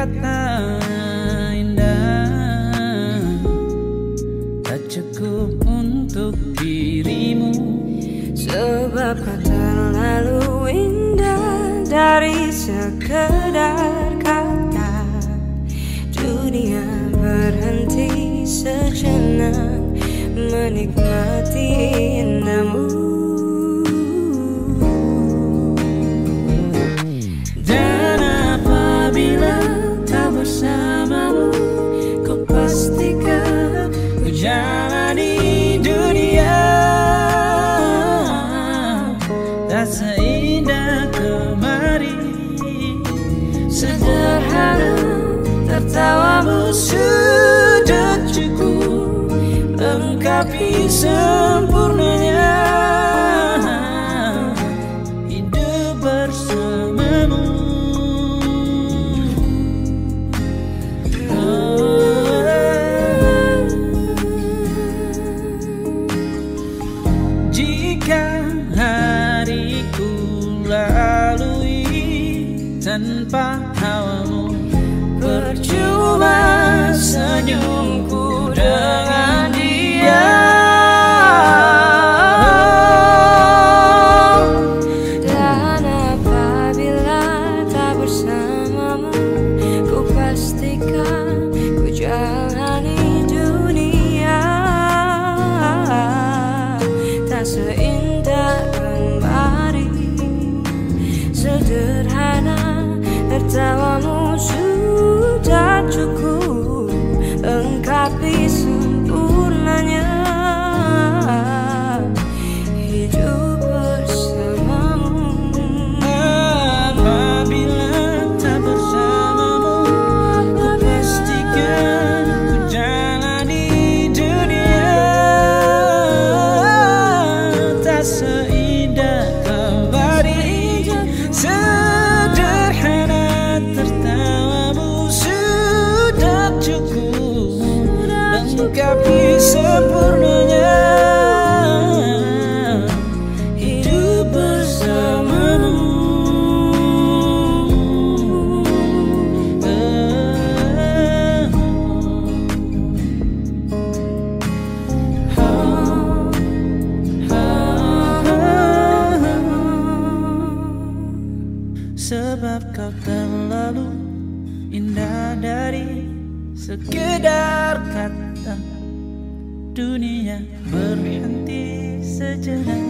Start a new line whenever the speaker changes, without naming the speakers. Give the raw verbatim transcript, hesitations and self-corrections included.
kata indah tak cukup untuk dirimu,
sebab kau terlalu indah dari sekedar kata. Dunia berhenti sejenak menikmati indahmu.
Dan apabila tak bersamamu, ku pastikan ku jalani dunia tak seindah kemarin.
Sederhana tertawamu sudah cukup lengkapi sempurnanya hidup bersamamu. Oh, jika hariku lalui tanpa hawamu, percuma senyumku dengan dia. Dan apabila tak bersamamu, ku pastikan ku jalani dunia tak seindah kemarin. Sederhana tertawamu sudah cukup lengkapi sempurnanya hidup bersamamu.
Apabila tak bersamamu, ku pastikan ku jalani dunia tak seindah kemarin. Sederhana tertawamu sudah cukup lengkapi sempurnanya hidup bersamamu. Sebab kau terlalu indah dari sekedar kata. Dunia berhenti sejenak